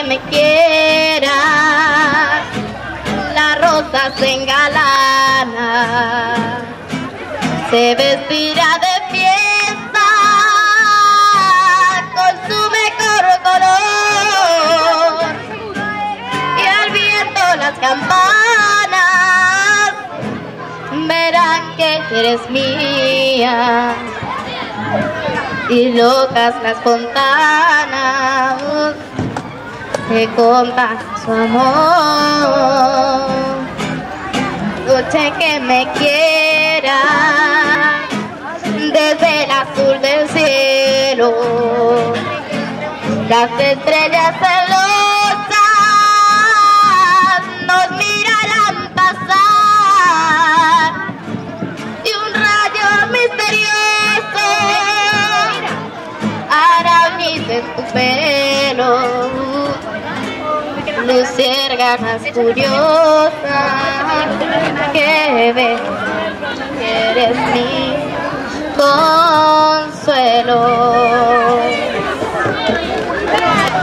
me quiera, la rosa se engalana, se vestirá de fiesta con su mejor color, y al viento las campanas verán que eres mía, y locas las fontanas que contan su amor. Noche que me quiera, desde el azul del cielo, las estrellas celosas nos mirarán pasar, y un rayo misterioso hará unirse en tu pelo, luciérnagas curiosas que ven que eres mi consuelo.